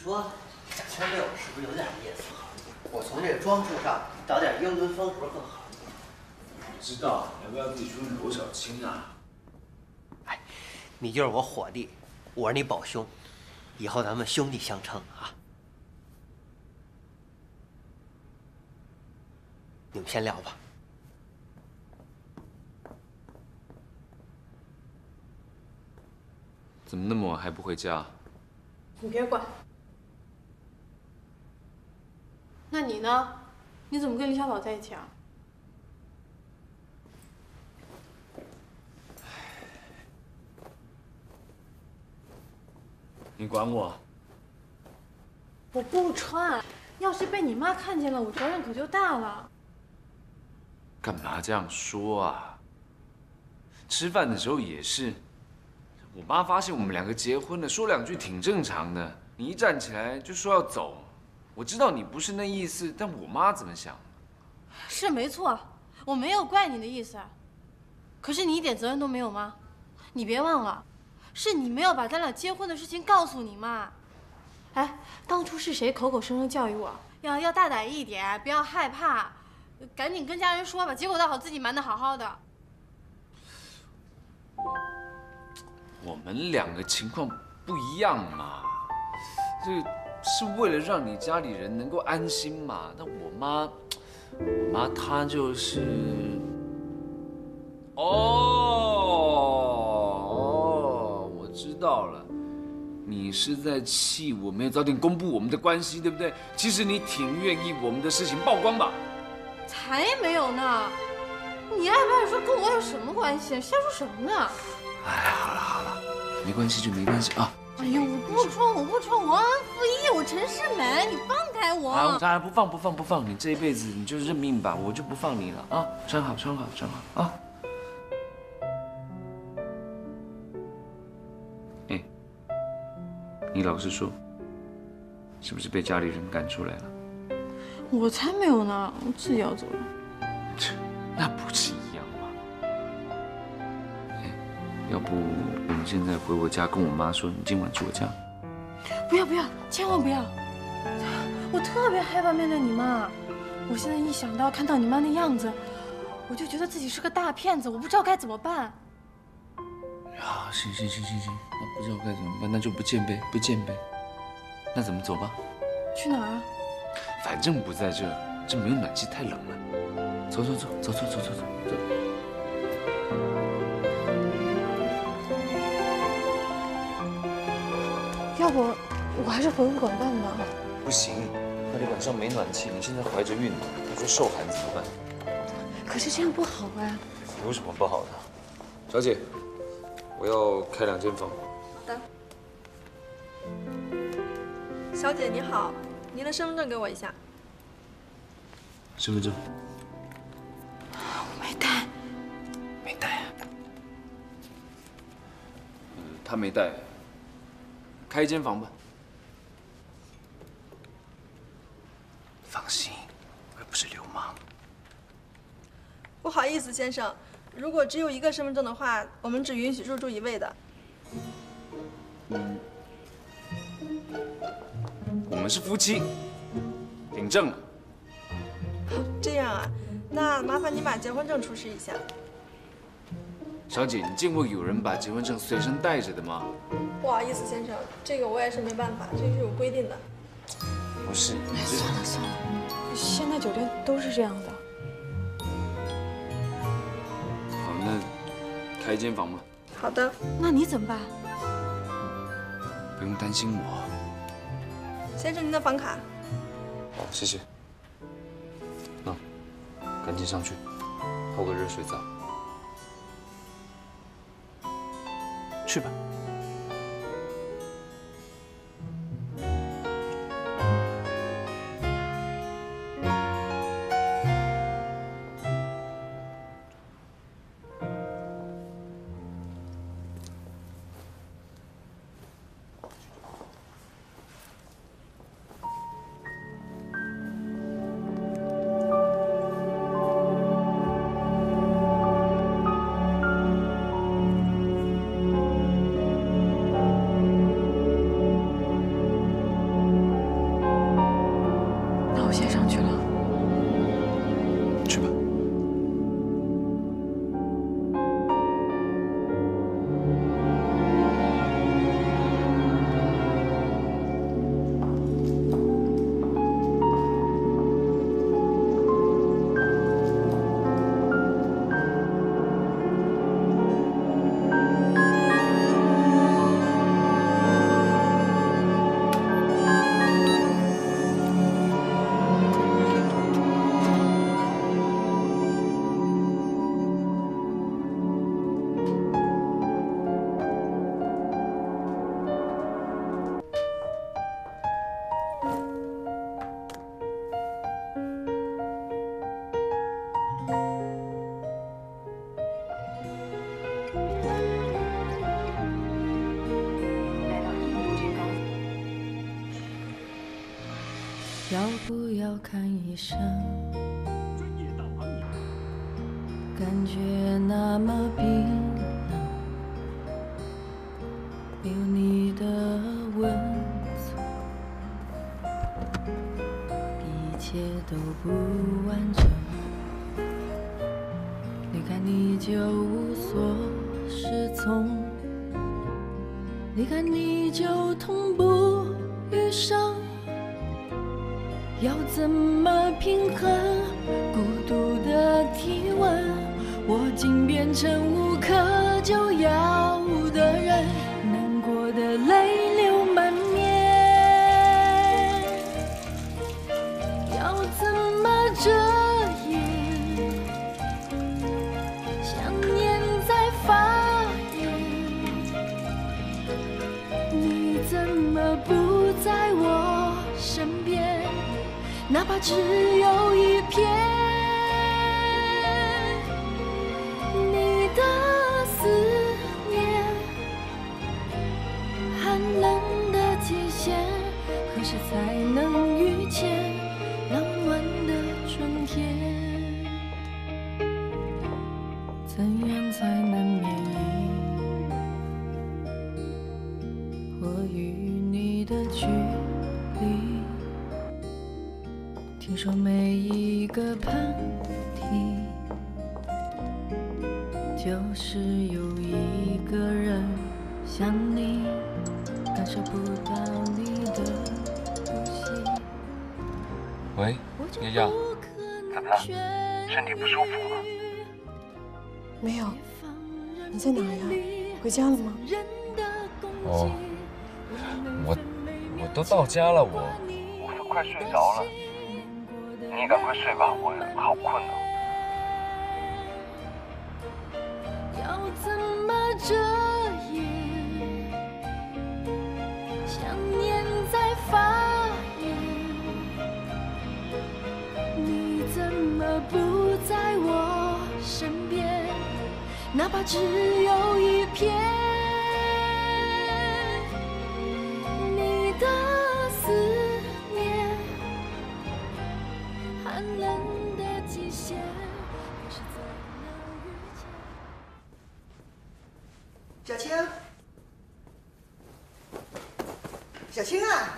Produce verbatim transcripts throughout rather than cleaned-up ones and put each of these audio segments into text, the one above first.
说两千六是不是有点意思？我从这个装束上找点英伦风格更好。 我知道，要不要自己说罗小青啊？ 哎，你就是我伙计，我是你宝兄，以后咱们兄弟相称啊。你们先聊吧。 怎么那么晚还不回家？ 你别管。那你呢？你怎么跟李小宝在一起啊？ 你管我？ 我不穿，要是被你妈看见了，我责任可就大了。 干嘛这样说啊？吃饭的时候也是，我妈发现我们两个结婚了，说两句挺正常的。你一站起来就说要走，我知道你不是那意思，但我妈怎么想？ 是没错，我没有怪你的意思，可是你一点责任都没有吗？你别忘了，是你没有把咱俩结婚的事情告诉你妈。哎，当初是谁口口声声教育我要要大胆一点，不要害怕，赶紧跟家人说吧。结果倒好，自己瞒得好好的。 我们两个情况不一样嘛，这个是为了让你家里人能够安心嘛。但我妈，我妈她就是，哦哦，我知道了，你是在气我没有早点公布我们的关系，对不对？其实你挺愿意我们的事情曝光吧？ 才没有呢！你爱不爱说跟我有什么关系？瞎说什么呢？ 哎，好了好了，没关系就没关系啊。 哎呦，我不穿，我不穿，我忘恩负义，我陈世美，你放开我！ 啊，当然不放不放不放，你这一辈子你就认命吧，我就不放你了啊！穿好穿好穿好啊！哎，你老实说，是不是被家里人赶出来了？ 我才没有呢，我自己要走了。 切，那不是一样吗？哎，要不我们现在回我家跟我妈说，你今晚去我家。 不要不要，千万不要！我特别害怕面对你妈。我现在一想到看到你妈那样子，我就觉得自己是个大骗子，我不知道该怎么办。 啊，行行行行行，那不知道该怎么办，那就不见呗，不见呗。那怎么走吧？ 去哪儿啊？ 反正不在这，这没有暖气太冷了。走走走走走走走走走。 要不我还是回武馆办吧。 不行，那里晚上没暖气，你现在怀着孕，你说受寒怎么办？ 可是这样不好啊。 有什么不好的？小姐，我要开两间房。 好的。小姐你好，您的身份证给我一下。 身份证。 我没带。 没带。嗯，他没带。开一间房吧。放心，我又不是流氓。 不好意思，先生，如果只有一个身份证的话，我们只允许入住一位的。 嗯，我们是夫妻，领证了。 这样啊，那麻烦你把结婚证出示一下。 小姐，你见过有人把结婚证随身带着的吗？ 不好意思，先生，这个我也是没办法，这是有规定的。 不是， 算了算了，现在酒店都是这样的。 好，那开一间房吧。 好的。 那你怎么办？ 不用担心我。 先生，您的房卡。 好，谢谢。那，赶紧上去，泡个热水澡。去吧。 要不要看医生？感觉那么冰冷，有你的温存，一切都不完整。离开你就无所适从，离开你就痛不欲生。要怎么平衡孤独的体温？我竟变成无可救药的人，难过的泪流满面。要怎么遮掩？想念在发炎，你怎么不在我身边？哪怕只有一片，你的思念，寒冷的极限，何时才能遇见那温暖的春天？怎样才能免疫我与你的距离？听说每一个喷嚏，就是有一个人像你，感受不到你的呼吸。 喂，丫丫，怎么了？身体不舒服吗？ 没有。你在哪儿呀？回家了吗？ 哦，我我都到家了，我我都快睡着了。你赶快睡吧，我好困哦。 要怎么遮掩？想念在发炎，你怎么不在我身边？哪怕只有一片，你的思念。寒冷的极限，可是怎能遇见？ 小青，小青啊，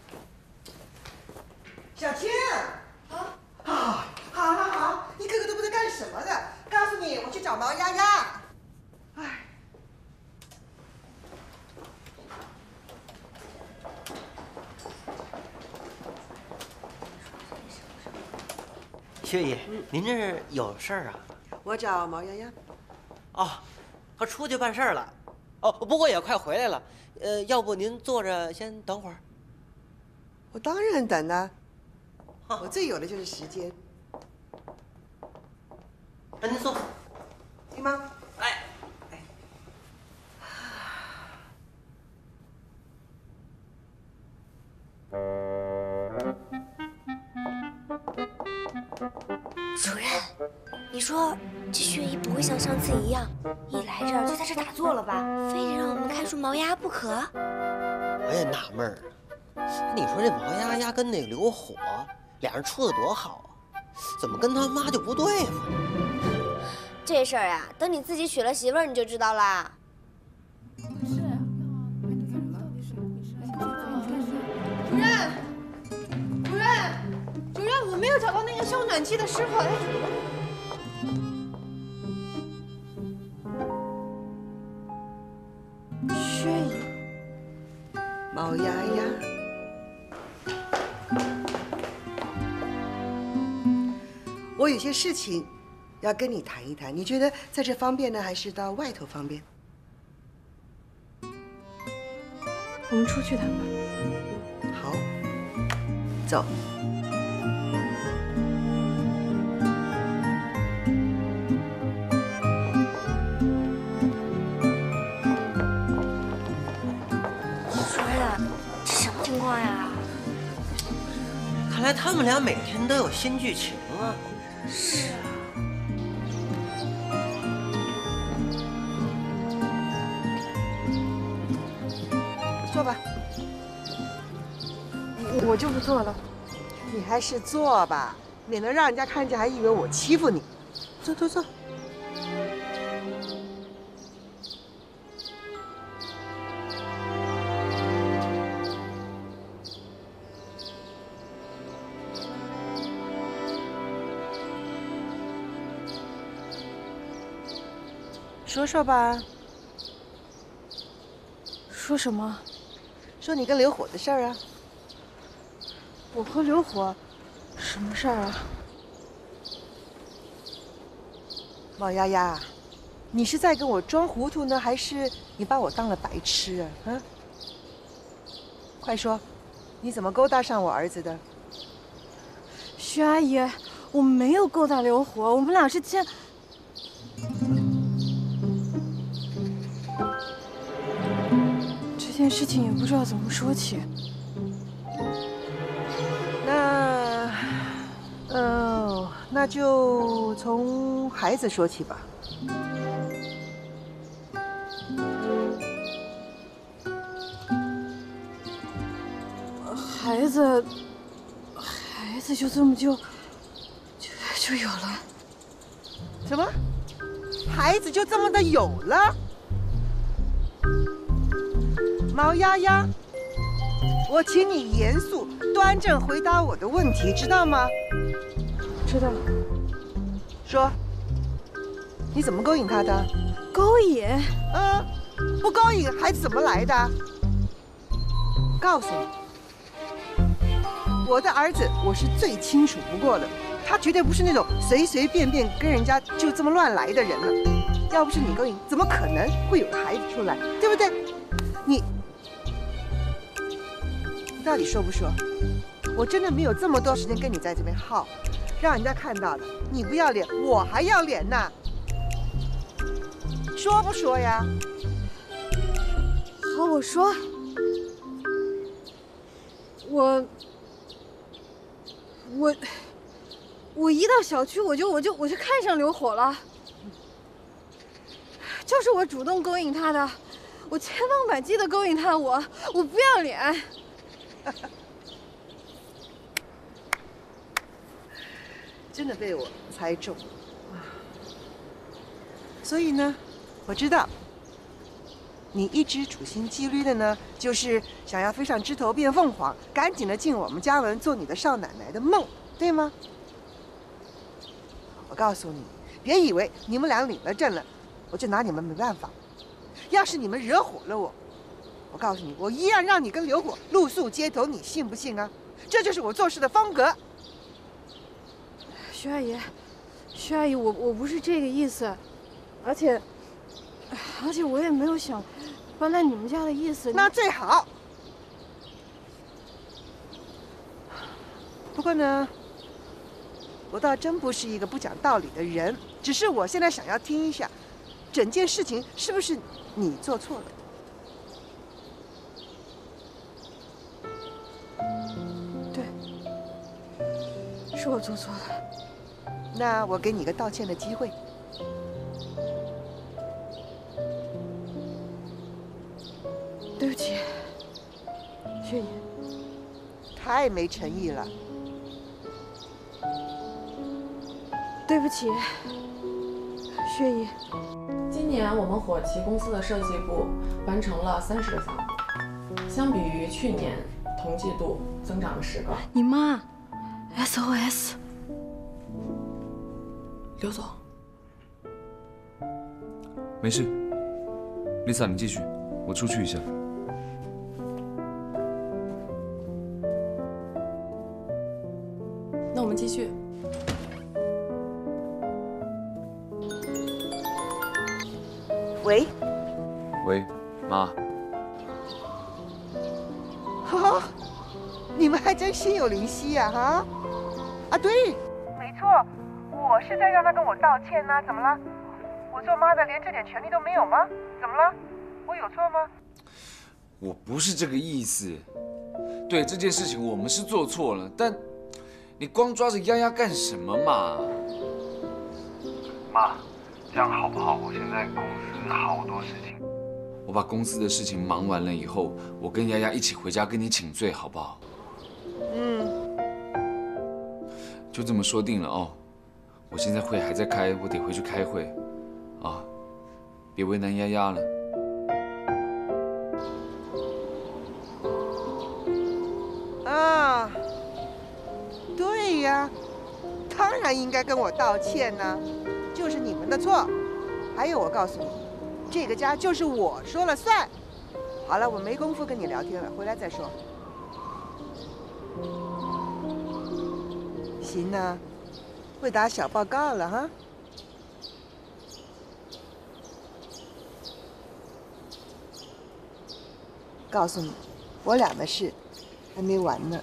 小青，啊啊，好好好，你哥哥都不知道干什么的。告诉你，我去找毛丫丫。哎。 薛姨，您这儿有事儿啊？ 我找毛丫丫。 哦，他出去办事儿了。哦，不过也快回来了。呃，要不您坐着先等会儿。 我当然等啊，我最有的就是时间。 那您坐。 行吗？ 哎。 主任，你说这薛姨不会像上次一样，一来这儿就在这打坐了吧？非得让我们看出毛丫不可？ 我也纳闷儿啊，你说这毛丫丫跟那个刘火俩人处的多好啊，怎么跟他妈就不对付呢？ 这事儿呀，等你自己娶了媳妇儿你就知道啦。 是。主任，主任，主任，我没有找到那个修暖气的师傅。哎， 薛姨， 毛丫丫，我有些事情要跟你谈一谈，你觉得在这方便呢，还是到外头方便？ 我们出去谈吧。 好，走。 主任，这什么情况呀？ 看来他们俩每天都有新剧情啊。 是啊。 坐吧。我就不坐了。 你还是坐吧，免得让人家看见还以为我欺负你。坐坐坐。说说吧。 说什么？ 说你跟刘火的事儿啊。 我和刘火，什么事儿啊？ 毛丫丫，你是在跟我装糊涂呢，还是你把我当了白痴啊？啊！快说，你怎么勾搭上我儿子的？ 徐阿姨，我没有勾搭刘火，我们俩是见。这件事情也不知道怎么说起。 那，哦，那就从孩子说起吧。 孩子，孩子就这么就就就有了。 什么？孩子就这么的有了？毛丫丫，我请你严肃端正回答我的问题，知道吗？ 知道。 说，你怎么勾引他的？ 勾引？ 嗯，不勾引孩子怎么来的？告诉你，我的儿子我是最清楚不过的，他绝对不是那种随随便便跟人家就这么乱来的人了。要不是你勾引，怎么可能会有个孩子出来？对不对？你。到底说不说？我真的没有这么多时间跟你在这边耗，让人家看到了，你不要脸，我还要脸呢。说不说呀？ 好，我说，我，我，我一到小区我就我就我就看上刘火了，就是我主动勾引他的，我千方百计的勾引他，我我不要脸。 真的被我猜中了，所以呢，我知道你一直处心积虑的呢，就是想要飞上枝头变凤凰，赶紧的进我们家门做你的少奶奶的梦，对吗？我告诉你，别以为你们俩领了证了，我就拿你们没办法。要是你们惹火了我，我告诉你，我一样让你跟刘火露宿街头，你信不信啊？这就是我做事的风格。 徐阿姨，徐阿姨，我我不是这个意思，而且，而且我也没有想搬来你们家的意思。 那最好。不过呢，我倒真不是一个不讲道理的人，只是我现在想要听一下，整件事情是不是你做错了？ 对，是我做错了。 那我给你个道歉的机会。 对不起，薛姨。 太没诚意了。 对不起，薛姨。 今年我们火旗公司的设计部完成了三十个项目，相比于去年同季度增长了十个。 你妈 ，S O S。 刘总， 没事 ，Lisa 你继续，我出去一下。 那我们继续。 喂。 喂，妈。 哈，你们还真心有灵犀呀，哈！啊，对，没错。我是在让他跟我道歉呢、啊，怎么了？我做妈的连这点权利都没有吗？怎么了？我有错吗？ 我不是这个意思。对这件事情我们是做错了，但你光抓着丫丫干什么嘛？ 妈，这样好不好？我现在公司好多事情。 我把公司的事情忙完了以后，我跟丫丫一起回家跟你请罪，好不好？ 嗯。 就这么说定了哦。我现在会还在开，我得回去开会，啊，别为难丫丫了。 啊，对呀，当然应该跟我道歉呢，就是你们的错。还有，我告诉你，这个家就是我说了算。好了，我没工夫跟你聊天了，回来再说。行呢，会打小报告了哈。告诉你，我俩的事还没完呢。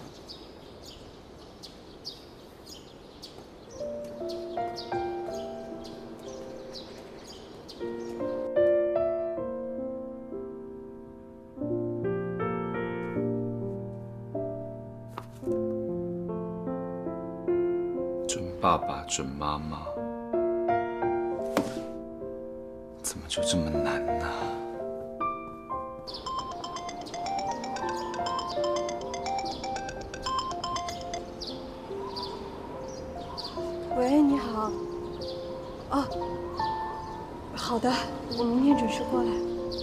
爸爸、准妈妈，怎么就这么难呢？ 喂，你好。哦，好的，我明天准时过来。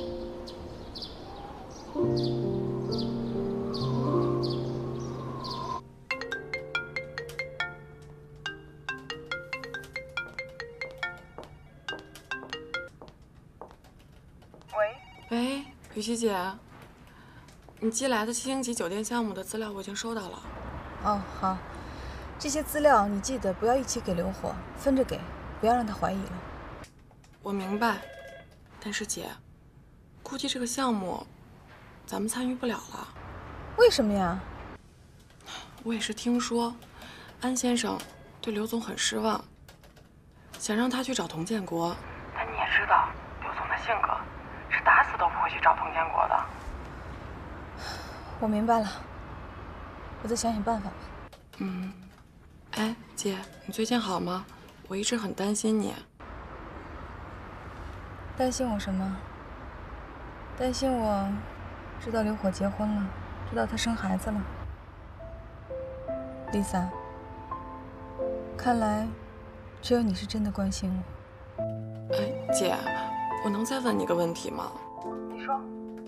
喂，雨琦姐，你寄来的七星级酒店项目的资料我已经收到了。 哦，好，这些资料你记得不要一起给刘火，分着给，不要让他怀疑了。 我明白，但是姐，估计这个项目咱们参与不了了。 为什么呀？ 我也是听说，安先生对刘总很失望，想让他去找佟建国。但你也知道，刘总的性格。是打死都不会去找佟建国的。 我明白了，我再想想办法吧。 嗯，哎，姐，你最近好吗？我一直很担心你。 担心我什么？担心我知道刘火结婚了，知道他生孩子了。Lisa， 看来只有你是真的关心我。 哎，姐。我能再问你个问题吗？ 你说。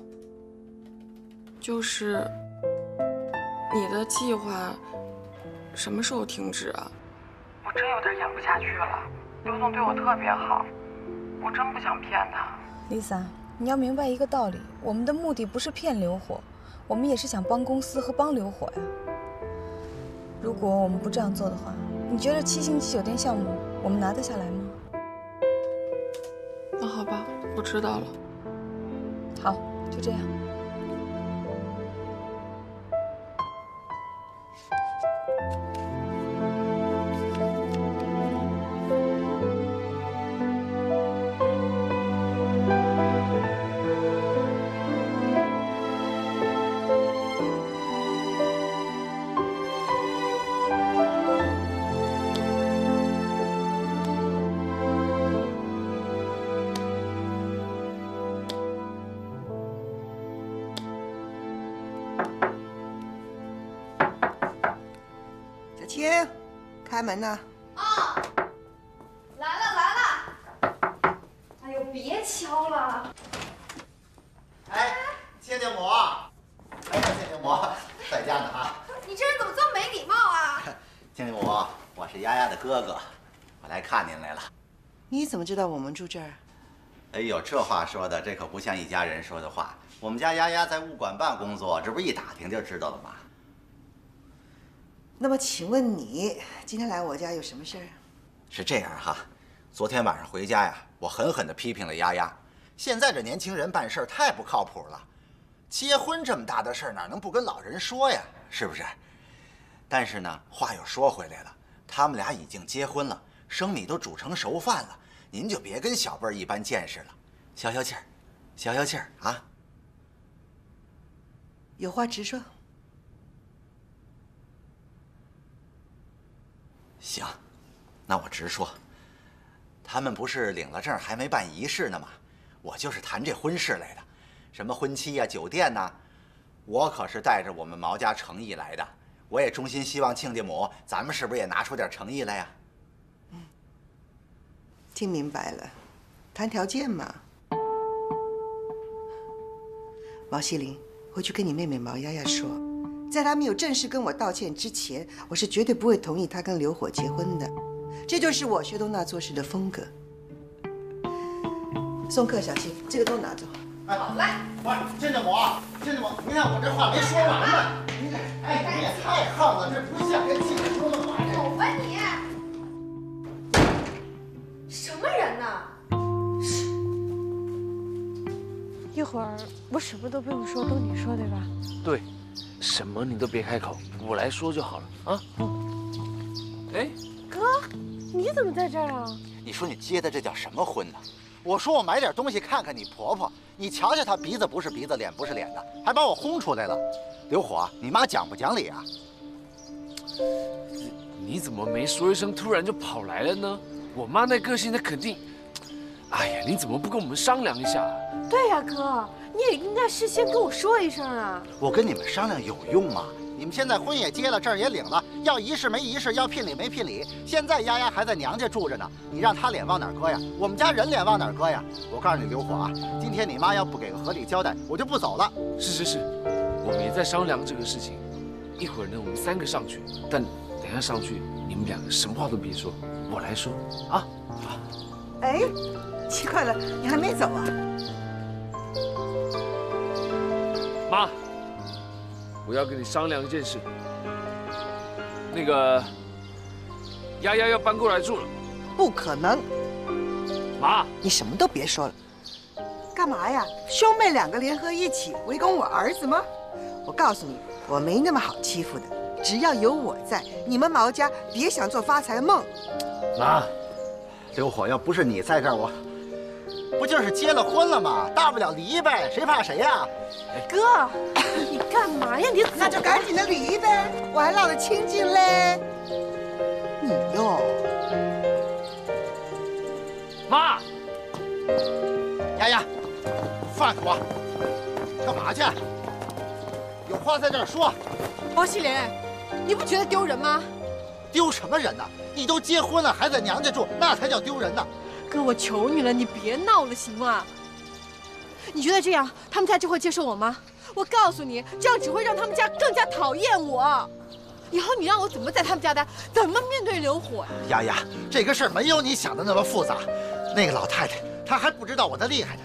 就是你的计划什么时候停止啊？我真有点演不下去了。刘总对我特别好，我真不想骗他。 Lisa， 你要明白一个道理，我们的目的不是骗刘火，我们也是想帮公司和帮刘火呀。如果我们不这样做的话，你觉得七星级酒店项目我们拿得下来吗？ 那好吧，我知道了。 好，就这样。 青，开门呢。 啊，来了来了！哎呦，别敲了。 哎，亲家母，哎呀，亲家母在家呢啊。 你这人怎么这么没礼貌啊？ 亲家母，我是丫丫的哥哥，我来看您来了。 你怎么知道我们住这儿？ 哎呦，这话说的，这可不像一家人说的话。我们家丫丫在物管办工作，这不一打听就知道了吗？ 那么，请问你今天来我家有什么事儿？ 是这样哈，昨天晚上回家呀，我狠狠地批评了丫丫。现在这年轻人办事太不靠谱了，结婚这么大的事儿哪能不跟老人说呀？是不是？但是呢，话又说回来了，他们俩已经结婚了，生米都煮成熟饭了，您就别跟小辈儿一般见识了，消消气儿，消消气儿啊！ 有话直说。 行，那我直说，他们不是领了证还没办仪式呢吗？我就是谈这婚事来的，什么婚期呀、酒店呐，我可是带着我们毛家诚意来的。 我也衷心希望亲家母，咱们是不是也拿出点诚意来呀？ 嗯，听明白了，谈条件嘛。毛希林，回去跟你妹妹毛丫丫说，在她没有正式跟我道歉之前，我是绝对不会同意她跟刘火结婚的。这就是我薛东娜做事的风格。送客，小青，这个都拿走。 哎，好嘞。喂，亲家母，亲家母，您看我这话没说完呢。您这，哎，你也太横了，这不像跟亲家说的话。 走吧你！什么人呢？ 一会儿我什么都不用说，都你说对吧？ 对，什么你都别开口，我来说就好了啊。哎， 哥，你怎么在这儿啊？ 你说你结的这叫什么婚呢？我说我买点东西看看你婆婆，你瞧瞧她鼻子不是鼻子，脸不是脸的，还把我轰出来了。刘火，你妈讲不讲理啊？ 你怎么没说一声，突然就跑来了呢？我妈那个性，她肯定……哎呀，你怎么不跟我们商量一下？ 对呀，哥，你也应该事先跟我说一声啊。 我跟你们商量有用吗？你们现在婚也结了，证也领了，要仪式没仪式，要聘礼没聘礼。现在丫丫还在娘家住着呢，你让她脸往哪儿搁呀？我们家人脸往哪儿搁呀？我告诉你，刘火啊，今天你妈要不给个合理交代，我就不走了。 是是是，我们也在商量这个事情。一会儿呢，我们三个上去，但等下上去，你们两个什么话都别说，我来说啊。好。 哎，奇怪了，你还没走啊？ 妈。我要跟你商量一件事，那个丫丫要搬过来住了。 不可能！ 妈， 你什么都别说了。干嘛呀？兄妹两个联合一起围攻我儿子吗？我告诉你，我没那么好欺负的。只要有我在，你们毛家别想做发财梦。 妈，刘火，要不是你在这儿，我不就是结了婚了吗？大不了离呗，谁怕谁呀？ 哥，你干嘛呀？你那就赶紧的离呗，我还落得清净嘞。你哟， 妈， 丫丫，放开我！干嘛去？有话在这儿说。 王希莲，你不觉得丢人吗？ 丢什么人呢？你都结婚了，还在娘家住，那才叫丢人呢。 哥，我求你了，你别闹了，行吗？你觉得这样他们家就会接受我吗？我告诉你，这样只会让他们家更加讨厌我。以后你让我怎么在他们家待，怎么面对刘火呀？ 丫丫，这个事儿没有你想的那么复杂。那个老太太，她还不知道我的厉害呢。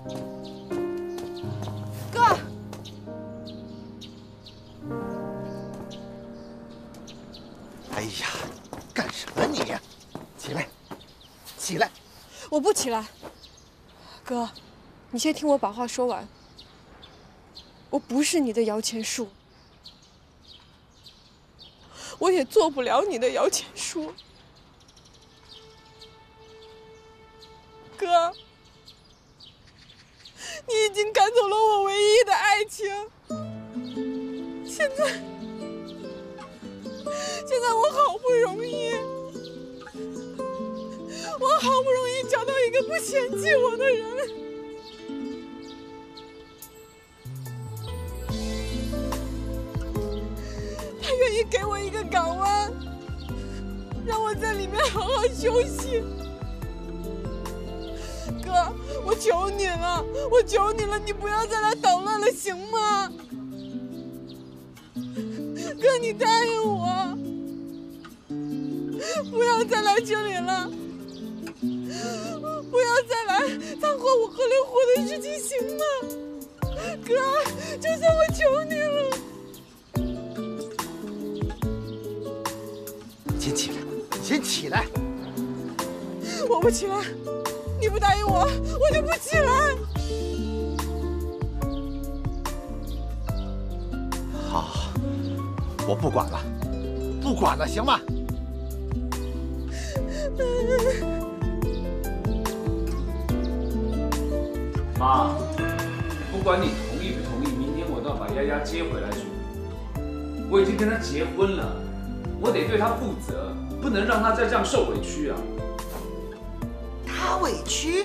哥， 哎呀，干什么你？起来，起来！ 我不起来。哥，你先听我把话说完。我不是你的摇钱树，我也做不了你的摇钱树。哥，你已经赶走了我唯一的爱情，现在，现在我好不容易，我好不容易找到一个不嫌弃我的人。他愿意给我一个港湾，让我在里面好好休息。哥，我求你了，我求你了，你不要再来捣乱了，行吗？哥，你答应我，不要再来这里了，不要再来掺和我和刘火的事情，行吗？哥，就算我求你了。 先起来，你先起来！ 我不起来，你不答应我，我就不起来。 好，我不管了，不管了，行吗？ 妈，不管你同意不同意，明天我都要把丫丫接回来住。我已经跟她结婚了。我得对他负责，不能让他再这样受委屈啊！ 他委屈？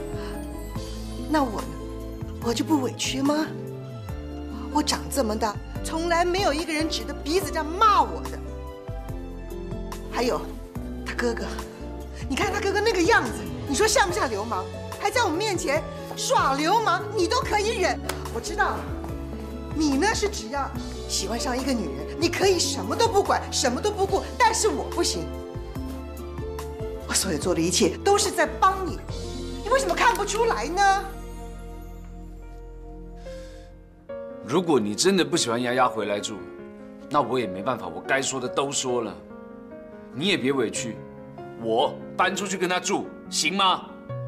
那我呢？我就不委屈吗？我长这么大， 从来没有一个人指着鼻子这样骂我的。还有，他哥哥，你看他哥哥那个样子，你说像不像流氓？还在我们面前耍流氓，你都可以忍。我知道，你呢是只要喜欢上一个女人，你可以什么都不管，什么都不顾，但是我不行。我所有做的一切都是在帮你，你为什么看不出来呢？ 如果你真的不喜欢丫丫回来住，那我也没办法，我该说的都说了，你也别委屈，我搬出去跟她住，行吗？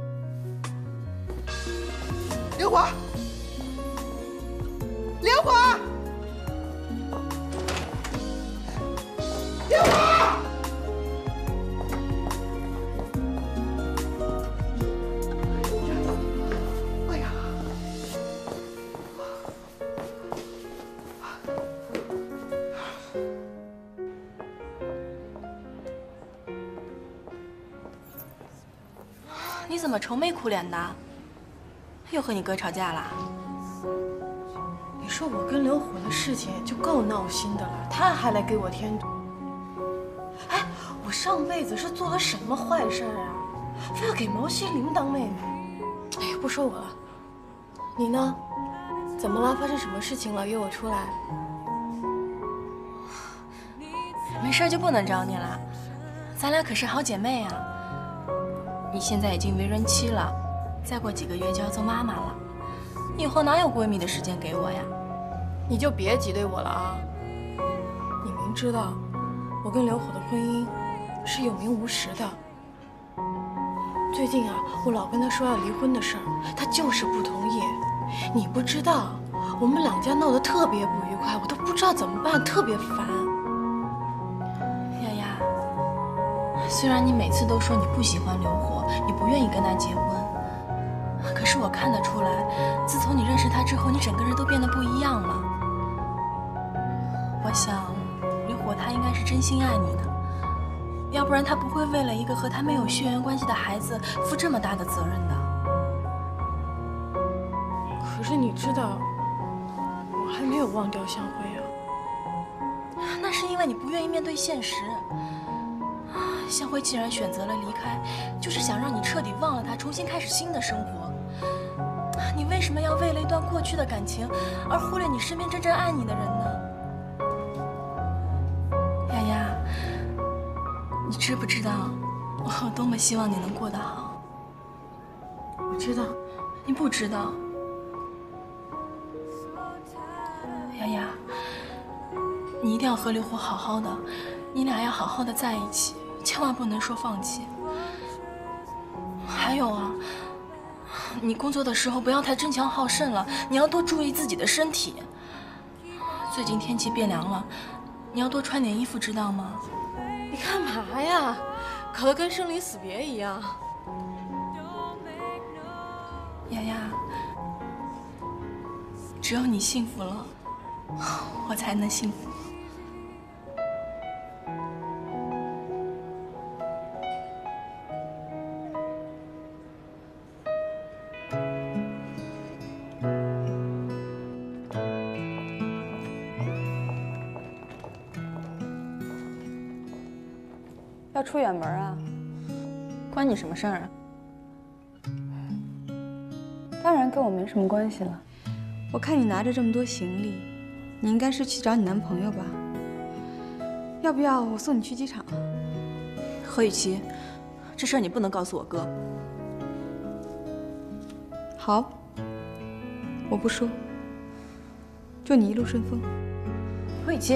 刘华，刘华，刘华！哎呀！ 你怎么愁眉苦脸的？又和你哥吵架啦？ 你说我跟刘虎的事情就够闹心的了，他还来给我添堵。哎，我上辈子是做了什么坏事啊？非要给毛希林当妹妹？哎，不说我了，你呢？怎么了？发生什么事情了？约我出来。 没事就不能找你了，咱俩可是好姐妹啊。你现在已经为人妻了。再过几个月就要做妈妈了，以后哪有闺蜜的时间给我呀？ 你就别挤兑我了啊！你明知道我跟刘虎的婚姻是有名无实的，最近啊，我老跟他说要离婚的事儿，他就是不同意。你不知道，我们两家闹得特别不愉快，我都不知道怎么办，特别烦。 丫丫，虽然你每次都说你不喜欢刘虎，你不愿意跟他结婚。可是我看得出来，自从你认识他之后，你整个人都变得不一样了。我想，刘火他应该是真心爱你的，要不然他不会为了一个和他没有血缘关系的孩子负这么大的责任的。 可是你知道，我还没有忘掉向辉啊。 那是因为你不愿意面对现实。向辉既然选择了离开，就是想让你彻底忘了他，重新开始新的生活。你为什么要为了一段过去的感情而忽略你身边真正爱你的人呢？丫丫，你知不知道我多么希望你能过得好？ 我知道。 你不知道。丫丫，你一定要和刘虎好好的，你俩要好好的在一起，千万不能说放弃。还有啊，你工作的时候不要太争强好胜了，你要多注意自己的身体。最近天气变凉了，你要多穿点衣服，知道吗？ 你干嘛呀？搞得跟生离死别一样。 丫丫，只有你幸福了，我才能幸福。 要出远门啊？关你什么事儿啊？当然跟我没什么关系了。我看你拿着这么多行李，你应该是去找你男朋友吧？要不要我送你去机场啊？ 何雨琪，这事儿你不能告诉我哥。 好，我不说。祝你一路顺风。 何雨琪，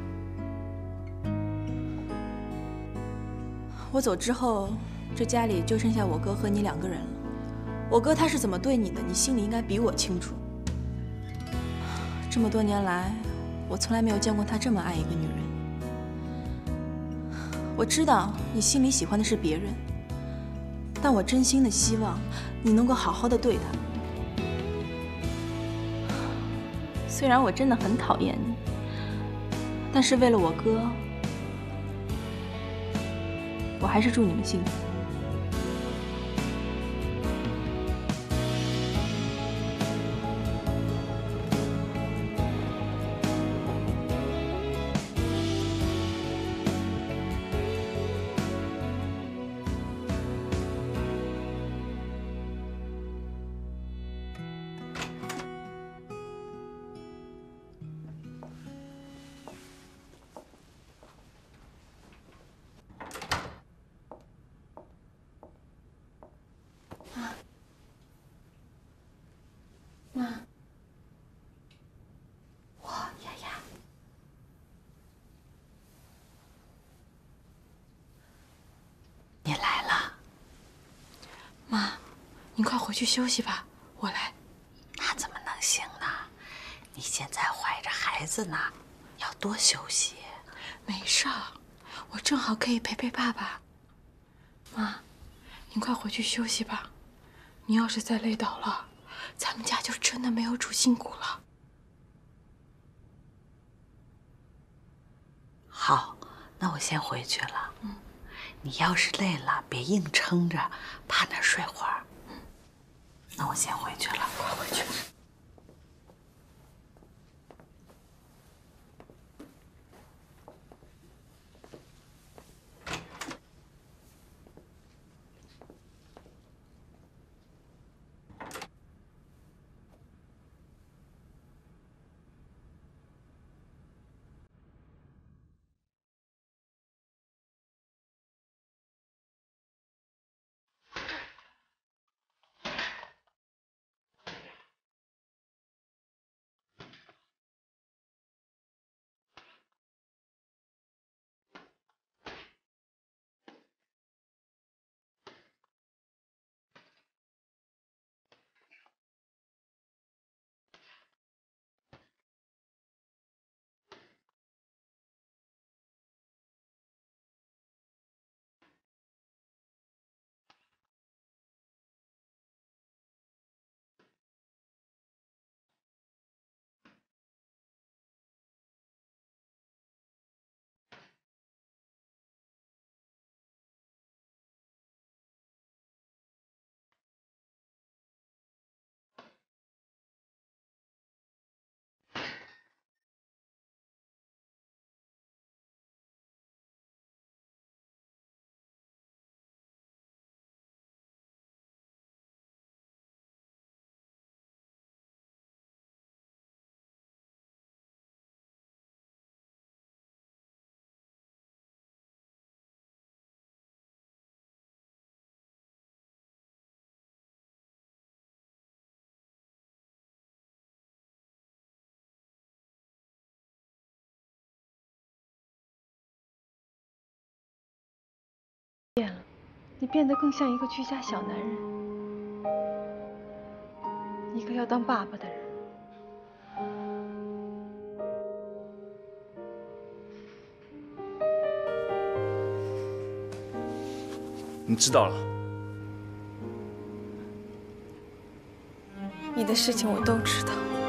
我走之后，这家里就剩下我哥和你两个人了。我哥他是怎么对你的，你心里应该比我清楚。这么多年来，我从来没有见过他这么爱一个女人。我知道你心里喜欢的是别人，但我真心的希望你能够好好的对他。虽然我真的很讨厌你，但是为了我哥，我还是祝你们幸福。 你快回去休息吧，我来。 那怎么能行呢？你现在怀着孩子呢，要多休息。 没事儿，我正好可以陪陪爸爸。妈，您快回去休息吧。你要是再累倒了，咱们家就真的没有主心骨了。 好，那我先回去了。嗯，你要是累了，别硬撑着，趴那睡会儿。嗯，那我先回去了，快回去。 变了，你变得更像一个居家小男人，一个要当爸爸的人。 你知道了。 你的事情我都知道。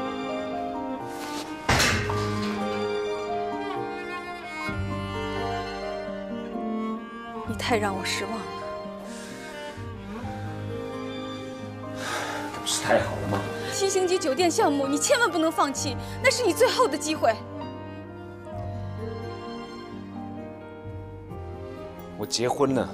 你太让我失望了。 这不是太好了吗？ 七星级酒店项目，你千万不能放弃，那是你最后的机会。 我结婚了。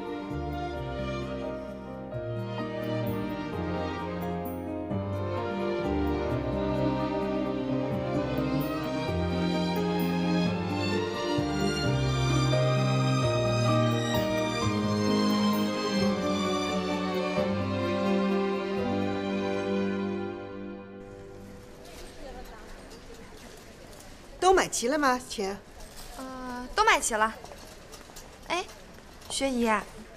都买齐了吗，钱？ 呃，都买齐了。哎，薛姨，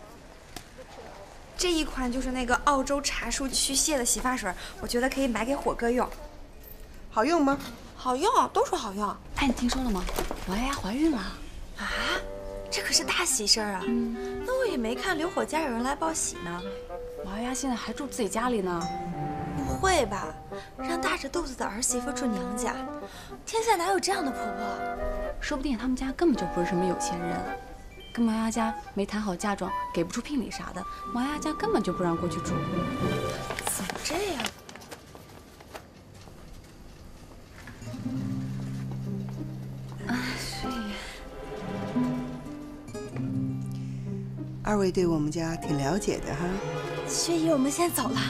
这一款就是那个澳洲茶树去屑的洗发水，我觉得可以买给火哥用。 好用吗？ 好用，都说好用。 哎，你听说了吗？王丫丫怀孕了。 啊，这可是大喜事儿啊！嗯，那我也没看刘火家有人来报喜呢。 王丫丫现在还住自己家里呢。 不会吧？让大着肚子的儿媳妇住娘家，天下哪有这样的婆婆？ 说不定他们家根本就不是什么有钱人，跟毛丫家没谈好嫁妆，给不出聘礼啥的，毛丫家根本就不让过去住。 怎么这样？ 啊，所以二位对我们家挺了解的哈。 薛姨，我们先走了。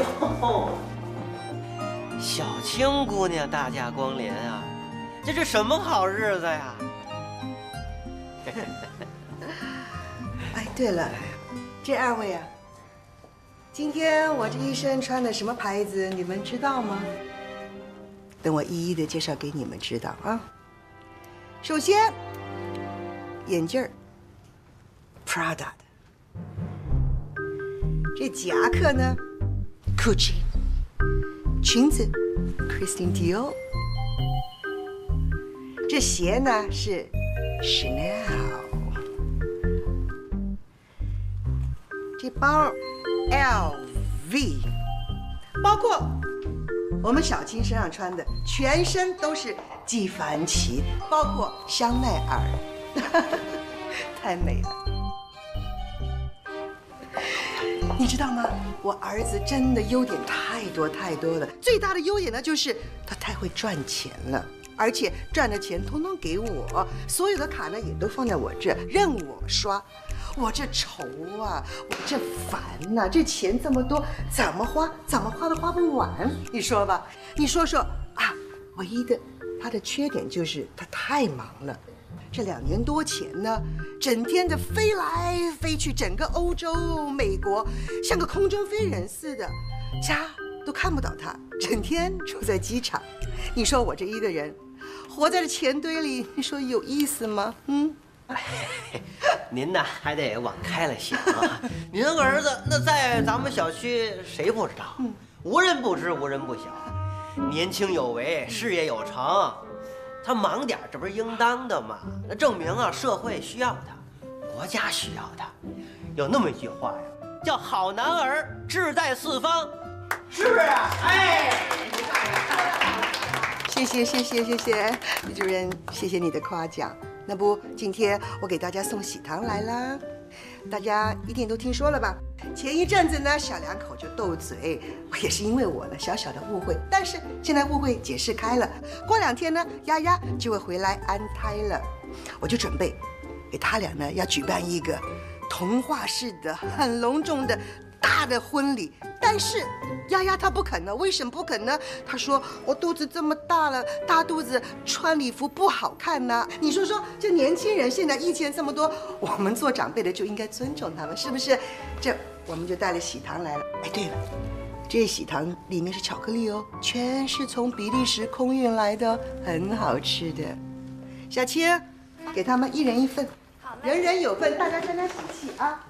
哦，小青姑娘大驾光临啊，这是什么好日子呀？ 哎，对了，这二位啊，今天我这一身穿的什么牌子，你们知道吗？等我一一的介绍给你们知道啊。首先，眼镜儿 ，Prada 的；这夹克呢 ，Gucci； 裙子 ，Christian Dior； 这鞋呢是 Chanel； 这包 L V， 包括我们小青身上穿的，全身都是纪梵希，包括香奈儿，太美了。你知道吗？我儿子真的优点太多太多了，最大的优点呢就是他太会赚钱了，而且赚的钱通通给我，所有的卡呢也都放在我这，任我刷。我这愁啊，我这烦呐、啊，这钱这么多，怎么花？怎么花都花不完。你说吧，你说说啊，唯一的他的缺点就是他太忙了。这两年多前呢，整天的飞来飞去，整个欧洲、美国，像个空中飞人似的，家都看不到他，整天住在机场。你说我这一个人，活在这钱堆里，你说有意思吗？嗯。 您呢还得往开了想啊！您儿子那在咱们小区谁不知道？嗯，无人不知，无人不晓。年轻有为，事业有成，他忙点这不是应当的吗？那证明啊，社会需要他，国家需要他。有那么一句话呀，叫“好男儿志在四方”，是不是？哎，你看， 谢谢谢谢谢谢李主任，谢谢你的夸奖。那不，今天我给大家送喜糖来啦，大家一定都听说了吧？前一阵子呢，小两口就斗嘴，也是因为我呢小小的误会，但是现在误会解释开了，过两天呢，丫丫就会回来安胎了，我就准备给他俩呢要举办一个童话式的、很隆重的大的婚礼，但是丫丫她不肯呢，为什么不肯呢？她说我肚子这么大了，大肚子穿礼服不好看呢。你说说，这年轻人现在意见这么多，我们做长辈的就应该尊重他们，是不是？这我们就带了喜糖来了。哎，对了，这喜糖里面是巧克力哦，全是从比利时空运来的，很好吃的。小青，给他们一人一份，人人有份，大家沾沾喜气啊。